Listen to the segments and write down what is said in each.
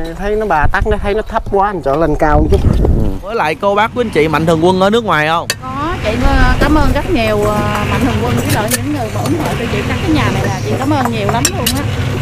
thấy nó bà tắc, nó thấy nó thấp quá, anh cho lên cao một chút. Với lại cô bác quý anh chị mạnh thường quân ở nước ngoài không? Có, chị cảm ơn rất nhiều mạnh thường quân với lại những người mà ủng hộ cho chị cắt cái nhà này là chị cảm ơn nhiều lắm luôn á.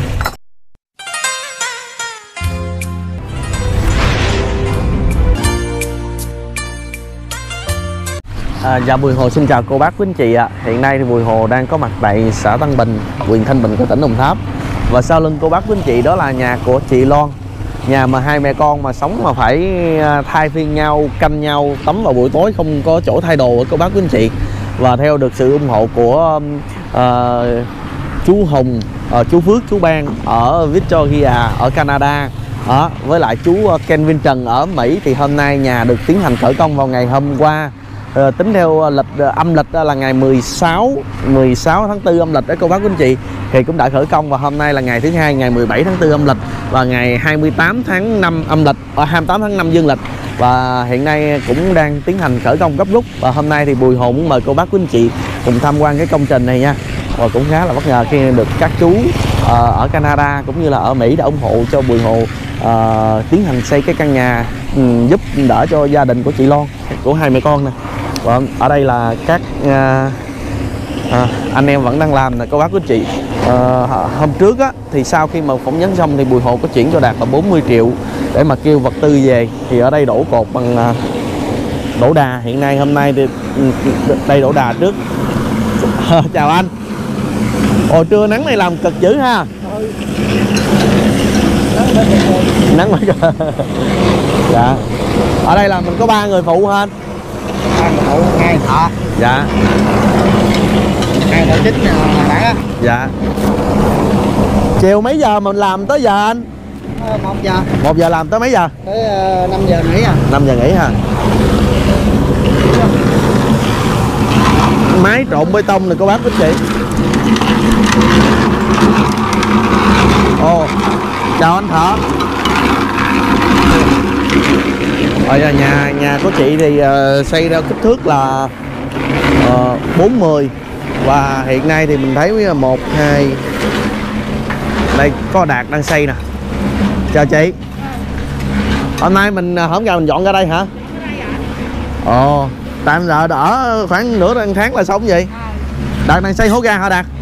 Dạ Bùi Hồ xin chào cô bác quý anh chị ạ. Hiện nay thì Bùi Hồ đang có mặt tại xã Tân Bình, huyện Thanh Bình của tỉnh Đồng Tháp. Và sau lưng cô bác quý anh chị đó là nhà của chị Loan. Nhà mà hai mẹ con mà sống mà phải thay phiên nhau, canh nhau tắm vào buổi tối, không có chỗ thay đồ của cô bác quý anh chị. Và theo được sự ủng hộ của chú Hùng, chú Phước, chú Ban ở Victoria ở Canada, với lại chú Kenvin Trần ở Mỹ, thì hôm nay nhà được tiến hành khởi công vào ngày hôm qua. Tính theo lịch âm lịch là ngày 16 tháng 4 âm lịch đó cô bác quý anh chị, thì cũng đã khởi công. Và hôm nay là ngày thứ hai, ngày 17 tháng 4 âm lịch và ngày 28 tháng 5 âm lịch, 28 tháng 5 dương lịch. Và hiện nay cũng đang tiến hành khởi công gấp rút. Và hôm nay thì Bùi Hồ muốn mời cô bác quý anh chị cùng tham quan cái công trình này nha. Và cũng khá là bất ngờ khi được các chú ở Canada cũng như là ở Mỹ đã ủng hộ cho Bùi Hồ tiến hành xây cái căn nhà giúp đỡ cho gia đình của chị Loan, của hai mẹ con nè. Và ở đây là các anh em vẫn đang làm nè cô bác quý anh chị. Hôm trước á, thì sau khi mà phỏng vấn xong thì Bùi Hồ có chuyển cho Đạt là 40 triệu để mà kêu vật tư về. Thì ở đây đổ cột bằng đổ đà. Hiện nay hôm nay thì đây đổ đà trước. Chào anh. Ồ, trưa nắng này làm cực dữ ha. Nắng quá trời. Dạ. Ở đây là mình có 3 người phụ hả anh? 3 người phụ, 2 thợ. Dạ. 2 thợ chính đã á. Dạ. Chiều mấy giờ mình làm tới giờ anh? 1 giờ. 1 giờ làm tới mấy giờ? Tới 5 giờ nghỉ à. 5 giờ nghỉ hả? Máy trộn bê tông này cô bác quý chị. Ồ, chào anh thợ. Ở nhà của chị thì xây ra kích thước là 40. Và hiện nay thì mình thấy 1, 2. Đây có Đạt đang xây nè. Chào chị. Hôm nay mình hổng gà mình dọn ra đây hả? Ồ, tạm giờ đỡ khoảng nửa tháng là xong vậy. Đạt đang xây hố ga hả Đạt?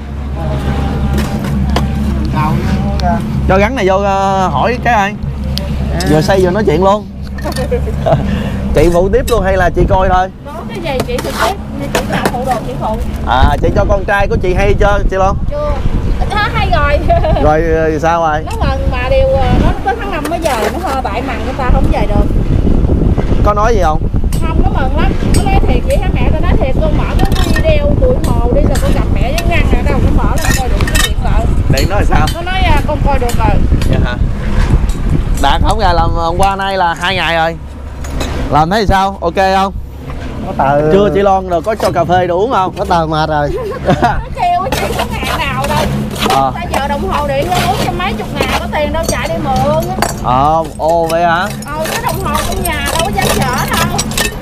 Cho gắn này vô hỏi cái ơi. Vừa xây vừa nói chuyện luôn. Chị phụ tiếp luôn hay là chị coi thôi? Có cái gì chị trực tiếp, chị nào phụ đồ chị phụ. Chị cho con trai của chị hay chưa chị Loan? Chưa. Nó hay rồi. Rồi sao rồi? Nó mà điều nó tới tháng 5 mới về, nó hơi bại mặn người ta không về được. Có nói gì không? Không, nó mừng lắm. Nó nói thiệt vậy hả mẹ, tao nói thiệt con mở cái video Bùi Hồ đi rồi con gặp mẹ với ngăn ở đâu con mở lên coi được cái điện thoại. Điện nói sao? Nó nói con coi được rồi. Dạ hả? Đạt không gà làm hôm qua nay là 2 ngày rồi. Làm thấy sao? Ok không? Có tờ. Chưa chị Loan rồi có cho cà phê đồ uống không? Có tờ mệt rồi. Nó kêu chị có ngày nào đâu. Tại giờ đồng hồ điện nó 400 mấy chục ngàn, có tiền đâu chạy đi mượn á. Ồ vậy hả? Cái đồng hồ trong nhà đâu có dám chở đâu.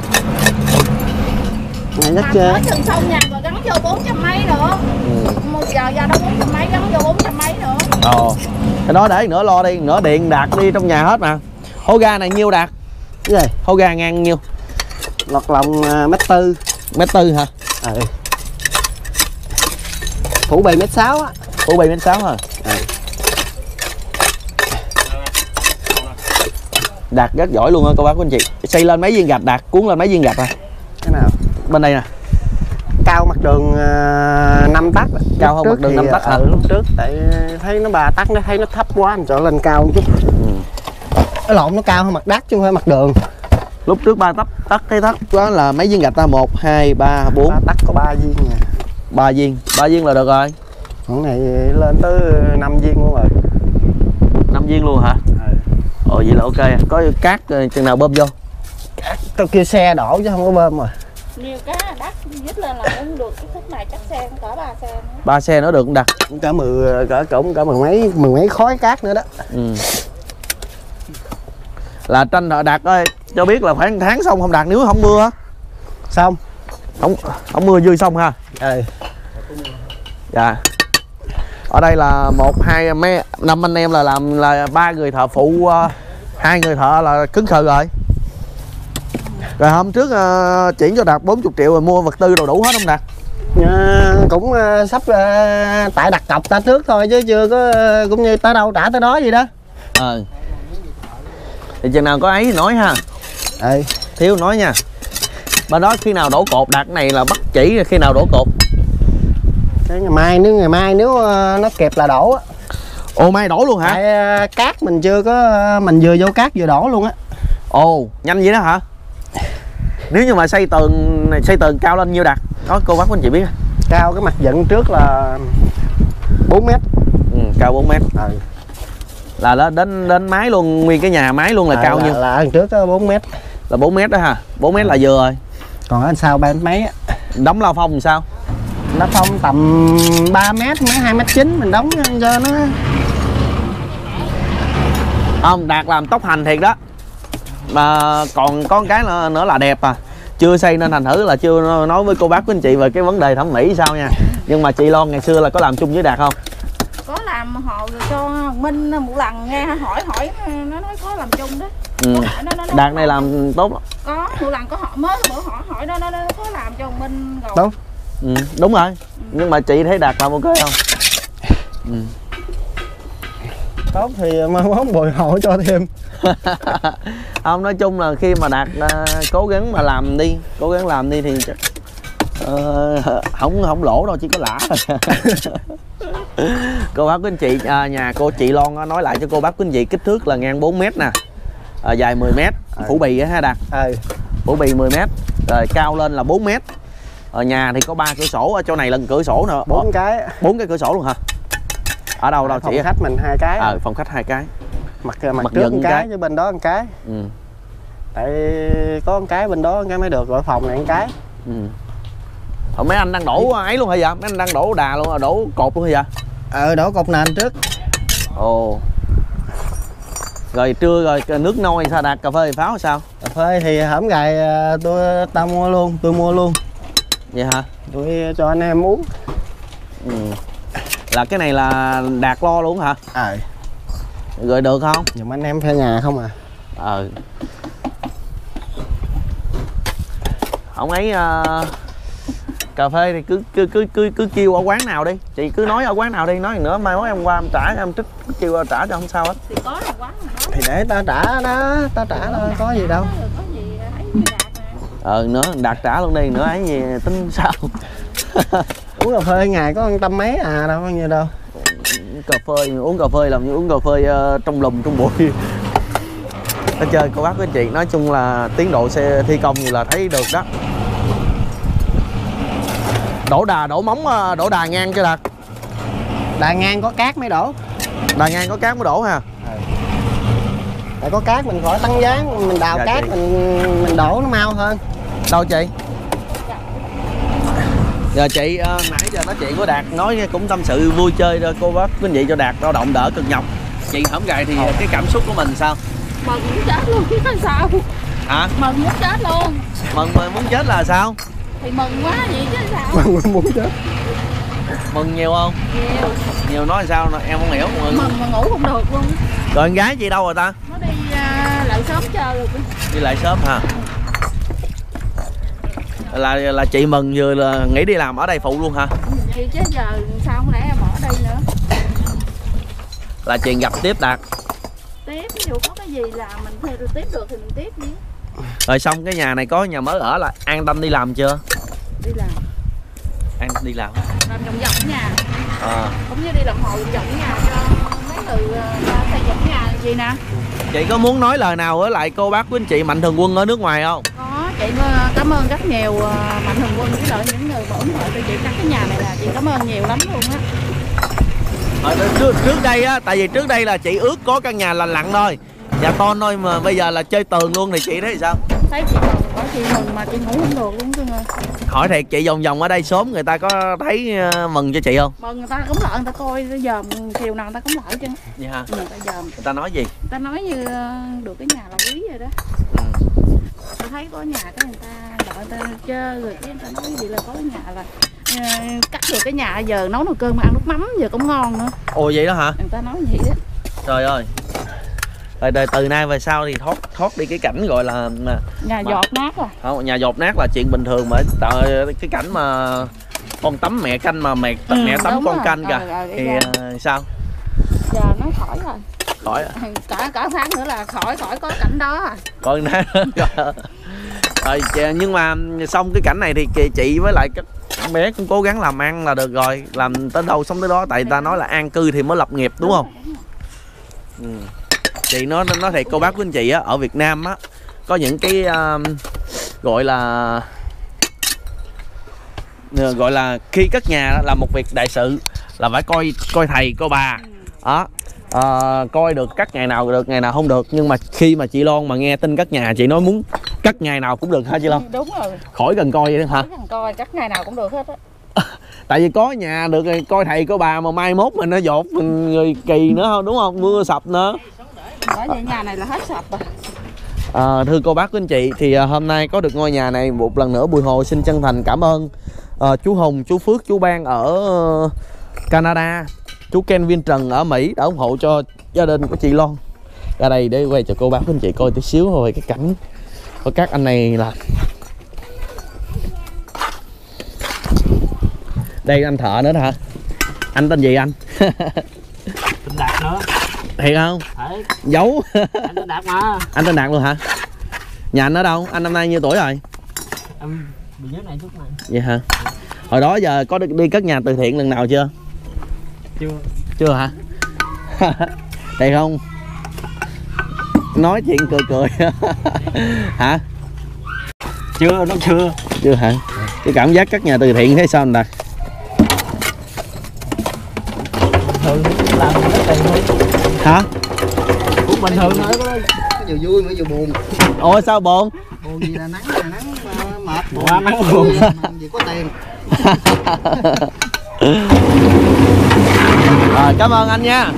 Ngày nhất chưa? Ở chừng xong nhà rồi gắn vô 400 mấy nữa. Một giờ ra đâu 400 mấy, gắn vô 400 mấy nữa. Cái đó để nữa lo đi, nữa điện Đạt đi trong nhà hết mà. Hố ga này nhiêu Đạt? Cái gì? Hố ga ngang nhiêu? Lọt lòng 1m4. 1m4 hả? Phủ bề 1m6 á. Phủ bề 1m6 hả? Đạt rất giỏi luôn á cô bác quý anh chị. Xây lên mấy viên gạch Đạt, cuốn lên mấy viên gạch à? Cái nào? Bên đây nè. Cao mặt đường 5 tấc. Cao hơn mặt đường 5 tấc hả? Lúc trước tại thấy nó bà tấc, nó thấy nó thấp quá, anh cho lên cao một chút. Cái lộn, nó cao hơn mặt đất chứ không phải mặt đường. Lúc trước 3 tấc thấy thấp đó là mấy viên gạch ta? 1, 2, 3, 4. 3 tấc có 3 viên nè. 3 viên. 3 viên là được rồi. Con này lên tới 5 viên luôn rồi. 5 viên luôn hả? Ồ vậy là ok. Có cát chừng nào bơm vô? Tao kêu xe đổ chứ không có bơm rồi. Nhiều cá đắt dứt lên là cũng được, cái khúc này chắc xe cỡ 3 xe nữa. 3 xe nữa được không Đạt? Cả mười mấy khói cát nữa đó. Là tranh Đạt ơi, cho biết là khoảng tháng xong không Đạt, nếu không mưa á? Xong. Không mưa dư xong ha. Dạ. Ở đây là 1, 2, 5 anh em là làm là 3 người thợ phụ Hai người thợ là cứng khờ rồi. Rồi hôm trước chuyển cho Đạt 40 triệu rồi mua vật tư đồ đủ hết không Đạt? Cũng sắp tại đặt cọc ta trước thôi chứ chưa có cũng như tới đâu trả tới đó gì đó. Thì chừng nào có ấy thì nói ha. Thiếu nói nha. Bên đó khi nào đổ cột, Đạt này là bắt chỉ khi nào đổ cột. Cái ngày mai nếu nó kịp là đổ á. Ồ, mai đổ luôn hả? Tại cát mình chưa có, mình vừa vô cát vừa đổ luôn á. Ồ, nhanh vậy đó hả? Nếu như mà xây tường cao lên nhiêu Đạt? Nói cô bác anh chị biết. Cao cái mặt dựng trước là 4 mét. Cao 4 mét. Là nó đến mái luôn, nguyên cái nhà mái luôn là cao nhiêu? Là đằng trước đó 4 mét. Là 4 mét đó ha. 4 mét là vừa rồi. Còn ở sau 3 mấy á. Đóng lao phong làm sao? Nó phong tầm 3 mét, 2,9 m mình đóng cho nó. Không, Đạt làm tốc hành thiệt đó. Mà còn có một cái nữa là đẹp à. Chưa xây nên thành thử là chưa nói với cô bác của anh chị về cái vấn đề thẩm mỹ sao nha. Nhưng mà chị Loan ngày xưa là có làm chung với Đạt không? Có làm họ rồi cho Minh một lần nghe hỏi nó nói có làm chung đó. Đạt này làm tốt lắm. Có một lần có họ mới bữa hỏi nó có làm cho Minh rồi. Đúng. Đúng rồi. Nhưng mà chị thấy Đạt làm ok không? Tốt thì mai mốt bồi hộ cho thêm. Không, nói chung là khi mà Đạt cố gắng mà làm đi, thì chắc không lỗ đâu, chỉ có lãi thôi. Cô bác của anh chị nhà cô chị Loan nói lại cho cô bác của anh chị kích thước là ngang 4 mét nè, dài 10 mét, phủ bì á ha Đạt. Phủ bì 10 mét, rồi cao lên là 4 mét. Ở nhà thì có 3 cửa sổ, ở chỗ này lần cửa sổ nữa. 4 cái. 4 cái cửa sổ luôn hả? Ở đâu chị? Phòng khách mình 2 cái. Phòng khách 2 cái. Mặt trước một cái với bên đó một cái. Tại có một cái bên đó một cái mới được, rồi phòng này một cái. Mấy anh đang đổ ấy luôn hả vậy? Mấy anh đang đổ đà luôn, đổ cột luôn hả vậy? Đổ cột nền trước. Ồ. Rồi trưa rồi nước nôi sao Đạt? Cà phê pháo sao? Cà phê thì hổm gài tôi mua luôn. Vậy hả? Tôi cho anh em uống. Là cái này là Đạt lo luôn hả? Rồi được không? Dùm anh em thuê nhà không à. Không ấy cà phê thì cứ kêu ở quán nào đi. Chị cứ nói ở quán nào đi, nói nữa mai mốt em qua em trả, em trích kêu trả cho không sao hết. Thì có là quán nào đó. Thì để ta trả đó, thôi, có gì đâu. Có gì ấy với Đạt nè. Nữa Đạt trả luôn đi, nữa ấy gì tính sao. Uống cà phê ngày có 100 mấy à, đâu có nhiêu đâu. Uống cà phê làm như uống cà phê trong lùm trong bụi. Ở chơi cô bác với chị, nói chung là tiến độ xe thi công thì là thấy được đó. Đổ móng, đổ đà ngang cho Đạt. Đà ngang có cát mới đổ. Đà ngang có cát mới đổ ha. Tại có cát mình khỏi tăng dáng, mình đào cát mình đổ nó mau hơn. Đâu chị? Giờ chị nãy giờ nói chuyện của Đạt nói cũng tâm sự vui chơi rồi cô bác quý vị cho Đạt lao động đỡ cực nhọc. Chị hổng gài thì cái cảm xúc của mình sao? Mừng muốn chết luôn chứ sao? Hả? Mừng muốn chết luôn. Mừng muốn chết là sao? Thì mừng quá vậy chứ sao? Mừng muốn chết. Mừng nhiều không? Nhiều nói sao em không hiểu. Mừng mà ngủ không được luôn. Rồi con gái chị đâu rồi ta? Nó đi lại sớm chơi rồi. Đi lại sớm hả? Là chị Mừng vừa là nghỉ đi làm ở đây phụ luôn hả? Vậy chứ giờ sao không lẽ em ở đây nữa? Là chị gặp tiếp Đạt. Tiếp, ví dụ có cái gì là mình theo tiếp được thì mình tiếp đi. Rồi xong cái nhà này có nhà mới ở là an tâm đi làm chưa? Đi làm. An đi làm. Làm vòng vòng nhà. Cũng như đi làm hộ vòng vòng nhà cho mấy người xây dựng nhà gì nè. Chị có muốn nói lời nào với lại cô bác quý anh chị mạnh thường quân ở nước ngoài không? Có, chị cảm ơn rất nhiều mạnh thường quân với lại những người mà ủng hộ cho chị cắt cái nhà này là chị cảm ơn nhiều lắm luôn á. Trước đây á, tại vì trước đây là chị ước có căn nhà lành lặn thôi, nhà to thôi, mà bây giờ là chơi tường luôn thì chị thấy sao? Thấy chị mừng, có chị mừng mà chị ngủ không được luôn cưng ơi. Hỏi thiệt chị vòng vòng ở đây sớm người ta có thấy mừng cho chị không? Mừng, người ta cũng lại, người ta coi dòm chiều nào người ta cũng lại chứ. Vậy hả? Người ta dòm. Người ta nói gì? Người ta nói như được cái nhà là quý rồi đó. Ta thấy có nhà cái người ta đợi người ta chơi rồi cái người ta nói gì là có cái nhà là cắt được cái nhà giờ nấu nồi cơm mà ăn nước mắm giờ cũng ngon nữa. Ồ vậy đó hả? Người ta nói vậy đó. Trời ơi. Rồi từ nay về sau thì thoát đi cái cảnh gọi là Nhà giọt nát à. không, nhà dột nát là chuyện bình thường, mà cái cảnh mà con tắm mẹ canh mà mẹ tắm con rồi. canh kìa thì sao? Giờ nó khỏi rồi. Khỏi Cả tháng nữa là khỏi có cảnh đó. con đó rồi. Nhưng mà xong cái cảnh này thì chị với lại các bé cũng cố gắng làm ăn là được rồi, làm tới đâu sống tới đó, tại ta nói là an cư thì mới lập nghiệp, đúng không? Chị nói thiệt cô bác của anh chị á, ở Việt Nam á có những cái gọi là khi cất nhà là một việc đại sự, là phải coi thầy coi bà đó. Coi được cắt ngày nào được, ngày nào không được. Nhưng mà khi mà chị Loan mà nghe tin cắt nhà, chị nói muốn cắt ngày nào cũng được hả chị Loan? Đúng rồi. Khỏi cần coi vậy đó hả? Khỏi cần coi, cắt ngày nào cũng được hết á. Tại vì có nhà được rồi, coi thầy coi bà mà mai mốt mình nó dột mình rồi kỳ nữa không, đúng không? Mưa sập nữa. Bởi vậy nhà này là hết sập rồi. Thưa cô bác của anh chị, thì hôm nay có được ngôi nhà này một lần nữa, Bùi Hồ xin chân thành cảm ơn chú Hùng, chú Phước, chú Ban ở Canada, chú Kenvin Trần ở Mỹ đã ủng hộ cho gia đình của chị Loan. Ra đây để quay cho cô bác của anh chị coi tí xíu thôi cái cảnh của các anh này là. Đây anh thợ nữa đó hả? Anh tên gì anh? Tên Đạt nữa. Thiệt không? Đấy. Giấu. Anh tên Đạt mà. Anh tên Đạt luôn hả? Nhà anh ở đâu? Anh năm nay nhiêu tuổi rồi? Em bị dưới này chút này. Vậy hả? Hồi đó giờ có đi cất nhà từ thiện lần nào chưa? Chưa hả? Thiệt không? Nói chuyện cười hả? Nó chưa hả? Cái cảm giác cất nhà từ thiện thấy sao anh Đạt? thường làm rất tiền thôi. Hả? Cũng bình thường thôi, có vừa vui mà vừa buồn. Ôi sao buồn? Buồn gì là nắng mệt, buồn nắng buồn gì có tiền. Rồi cảm ơn anh nha.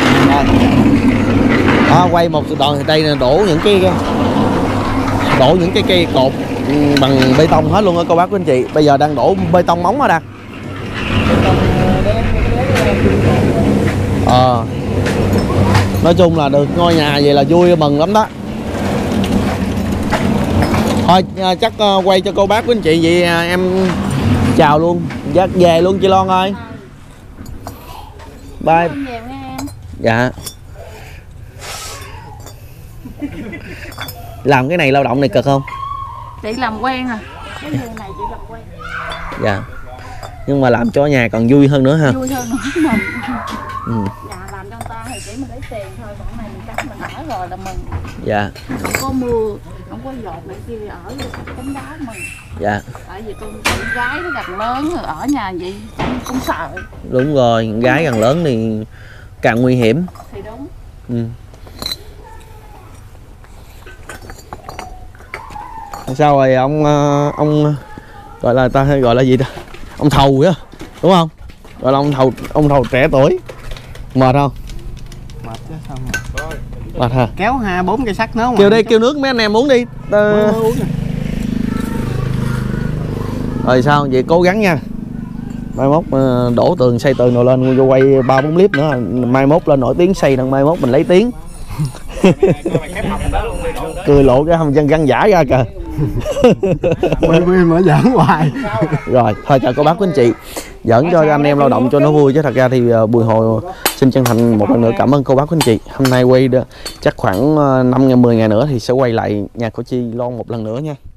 Rồi. Quay một đoạn thì đây là đổ những cái cây cột bằng bê tông hết luôn á cô bác của anh chị. Bây giờ đang đổ bê tông móng ở đây. Nói chung là được ngôi nhà vậy là vui mừng lắm đó. Thôi chắc quay cho cô bác của anh chị vậy em chào luôn, dắt về luôn chị Loan ơi. Bye. Dạ. Làm cái này lao động này cực không? Chị làm quen rồi. Cái nghề này chị làm quen. Dạ. Nhưng mà làm cho nhà còn vui hơn nữa ha. Vui hơn nữa mình. Nhà làm cho người ta thì chỉ mình lấy tiền thôi, còn này mình cắt mình ở rồi là mình. Dạ. Không có mưa, không có dột này kia ở cánh đá mình. Dạ. Tại vì con gái nó gần lớn rồi ở nhà vậy cũng sợ. Đúng rồi, gái gần lớn thì càng nguy hiểm. Thì đúng. Sao rồi ông gọi là ta hay gọi là gì ta? Ông thầu á, đúng không? Gọi là ông thầu trẻ tuổi. Mệt không? Mệt chứ sao mà. Mệt hả? Kéo 2-4 cây sắt nữa không? Kêu đi, kêu nước mấy anh em uống đi. Rồi sao? Vậy cố gắng nha. Mai mốt đổ tường xây tường rồi lên vô quay 3-4 clip nữa. Mai mốt lên nổi tiếng xây, đằng mai mốt mình lấy tiếng. Cười lộ cái hầm chân găng giả ra kìa. Mở giỡn hoài. Rồi thôi chào cô bác quý anh chị, giỡn cho anh em lao động cho nó vui, chứ thật ra thì Bùi Hồ xin chân thành một lần nữa cảm ơn cô bác quý anh chị. Hôm nay quay chắc khoảng 5 ngày 10 ngày nữa thì sẽ quay lại nhà của chị Loan một lần nữa nha.